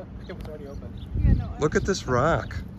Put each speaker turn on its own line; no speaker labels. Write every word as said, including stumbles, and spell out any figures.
it was already open.
Yeah, no.
Look at this rock.